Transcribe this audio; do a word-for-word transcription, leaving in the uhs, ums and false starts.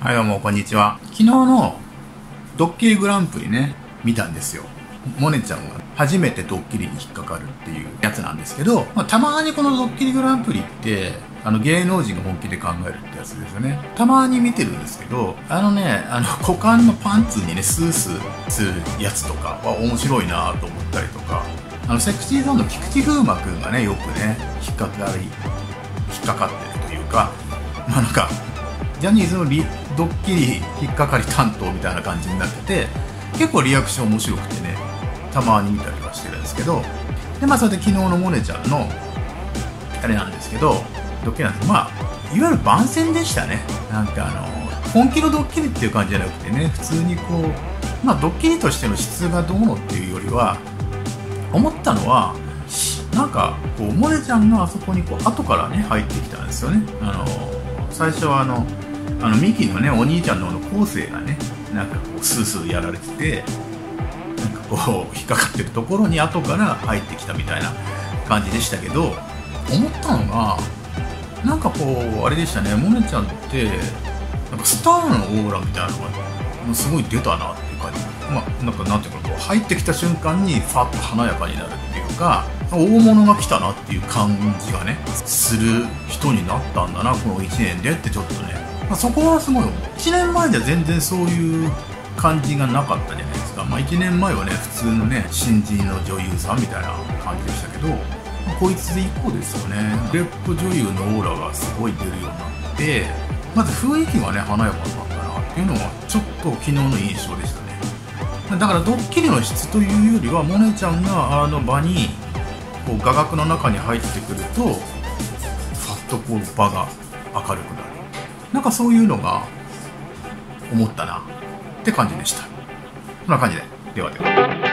はい、どうもこんにちは。昨日のドッキリグランプリね、見たんですよ。モネちゃんが初めてドッキリに引っかかるっていうやつなんですけど、まあ、たまにこのドッキリグランプリってあの芸能人が本気で考えるってやつですよね。たまに見てるんですけど、あのね、あの股間のパンツにねスースーするやつとかは面白いなと思ったりとか、あのセクシーゾーンの菊池風磨くんがねよくね引っかかり引っかかってるというか、まあなんかジャニーズのリドッキリ引っかかり担当みたいな感じになってて、結構リアクション面白くてね、たまに見たりはしてるんですけど、でまあそれで昨日のモネちゃんのあれなんですけど、ドッキリなんですけど、まあいわゆる番宣でしたね。なんかあの本気のドッキリっていう感じじゃなくてね、普通にこうまあドッキリとしての質がどうのっていうよりは、思ったのはなんかこうモネちゃんがあそこにこう後からね入ってきたんですよね。あの最初はあのあのミキのねお兄ちゃんの昴生がねなんかこうスースーやられてて、なんかこう引っかかってるところに後から入ってきたみたいな感じでしたけど、思ったのがなんかこうあれでしたね。モネちゃんってなんかスターのオーラみたいなのがすごい出たなっていう感じ。まあなんかなんていうかこう入ってきた瞬間にファッと華やかになるっていうか、大物が来たなっていう感じがねする人になったんだなこのいちねんでってちょっとね。まあ、そこはすごい思う。いちねんまえじゃ全然そういう感じがなかったじゃないですか。まあ、いちねんまえはね普通のね新人の女優さんみたいな感じでしたけど、まあ、こいつでいこうですよね。売れっ子女優のオーラがすごい出るようになって、まず雰囲気がね華やかになったなっていうのはちょっと昨日の印象でしたね。だからドッキリの質というよりは、モネちゃんがあの場にこう画角の中に入ってくるとファッとこう場が明るくなる、なんかそういうのが思ったなって感じでした。こんな感じで、ではでは。